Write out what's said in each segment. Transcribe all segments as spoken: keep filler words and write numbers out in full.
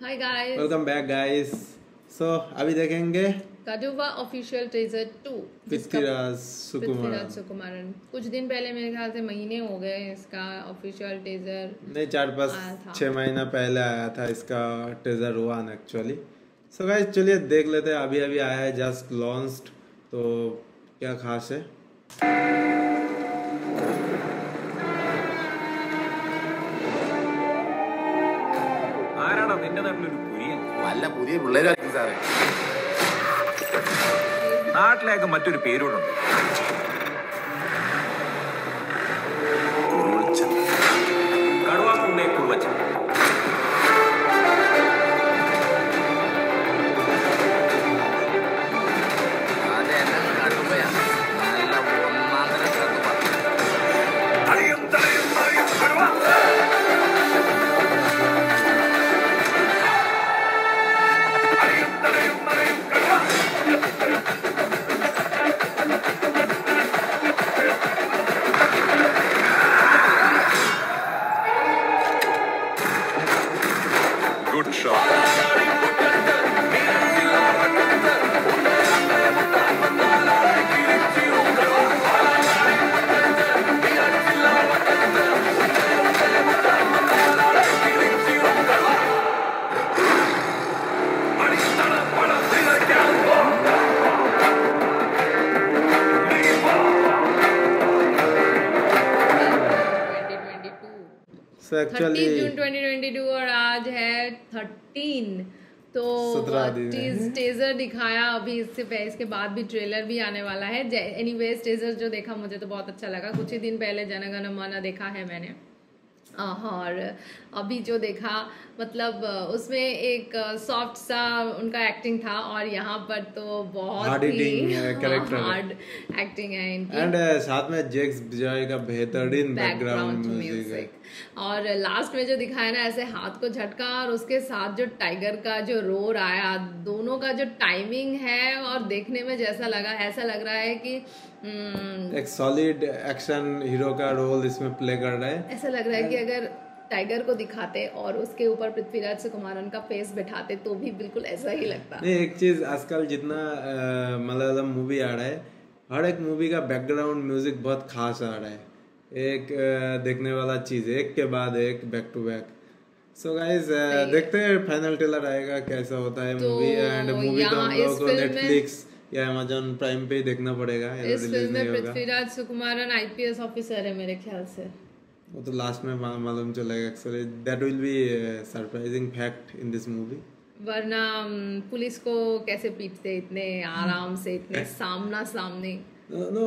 हाय guys, welcome back guys. So अभी देखेंगे Kaduva official teaser two Prithviraj Prithviraj Sukumaran. Sukumaran. कुछ दिन पहले मेरे ख्याल से महीने हो गए इसका ऑफिशियल टीजर नहीं, चार आया पाँच था। छः महीना पहले आया था इसका teaser one actually. So guys चलिए देख लेते हैं। अभी अभी आया है, जस्ट लॉन्च्ड, तो क्या खास है। ആരാണോ നിന്റെ നാട്ടിലൊരു കുര്യൻ? വല്ല പുതിയ പിള്ളേരായിരിക്കും സാറേ. നാട്ടിലേക്ക് മറ്റൊരു പേരോടുണ്ട്, കടുവാക്കുണ്ണെ കുറുവച്ചൻ. അതെന്നെ കടുവയാ. നല്ല ഒന്നാം തരം കടുവ. തടയും തടയും തടയും കടുവ. തടയും തടയും തടയും കടുവ. Good shot. सो एक्चुअली तीस जून ट्वेंटी ट्वेंटी टू और आज है थर्टीन। तो सत्रह दिन है। टीज टीजर दिखाया अभी, इससे पहले इसके बाद भी ट्रेलर भी आने वाला है। एनीवेज टीजर जो देखा मुझे तो बहुत अच्छा लगा। कुछ ही दिन पहले जन गण मन देखा है मैंने, और अभी जो देखा मतलब उसमें एक सॉफ्ट सा उनका एक्टिंग था, और यहाँ पर तो बहुत Hard ही hitting character है। हार्ड एक्टिंग है इनकी। एंड साथ में जैक्स विजय का बेहतरीन बैकग्राउंड म्यूजिक है। और लास्ट में जो दिखाया ना, ऐसे हाथ को झटका और उसके साथ जो टाइगर का जो रोर आया, दोनों का जो टाइमिंग है, और देखने में जैसा लगा, ऐसा लग रहा है कि एक सॉलिड एक्शन हीरो का रोल इसमें प्ले कर रहा है। ऐसा लग रहा है कि अगर टाइगर को दिखाते और उसके ऊपर पृथ्वीराज सुकुमारन का फेस बिठाते तो भी बिल्कुल ऐसा ही लगता। नहीं, एक चीज आजकल जितना अ, मलयालम मूवी आ रहा है, हर एक मूवी का बैकग्राउंड म्यूजिक बहुत खास आ रहा है। एक अ, देखने वाला चीज है, एक के बाद एक, back to back. So guys देखते हैं फाइनल ट्रेलर आएगा कैसा होता है तो मूवी। एंड मूवी तो हम यहाँ लोगों इस को फिल्म में- नेटफ्लिक्स या अमेजोन प्राइम पे ही देखना पड़ेगा। ये इस रिलीज फिल्म नहीं में होगा, पृथ्वीराज सुकुमारन आईपीएस ऑफिसर है मेरे ख्याल से। वो तो लास्ट में मा- मालूम चलेगा। Actually that will be surprising fact in this movie. वरना अम, पुलिस को कैसे पीटते इतने आराम से, इतने सामना सामने। नो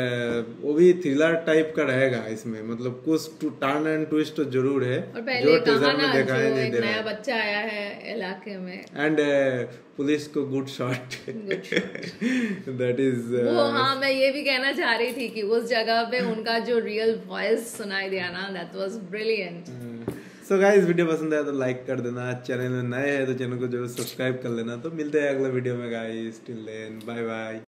वो भी थ्रिलर टाइप का रहेगा इसमें, मतलब कुछ टर्न एंड ट्विस्ट तो जरूर है, और पहले जो कहा टीजर ना, में जो दिखाई नहीं एक दे नया रहा बच्चा आया है इलाके में, है। एंड पुलिस को गुड शॉट दैट इज वो हाँ, मैं ये भी कहना चाह रही थी कि उस जगह पे उनका जो रियल वॉइस सुनाई दिया ना, that was brilliant. So guys video पसंद आया तो लाइक कर देना, चैनल में नए हैं तो चैनल को जरूर सब्सक्राइब कर लेना। तो मिलते हैं अगले वीडियो में guys, till then bye bye.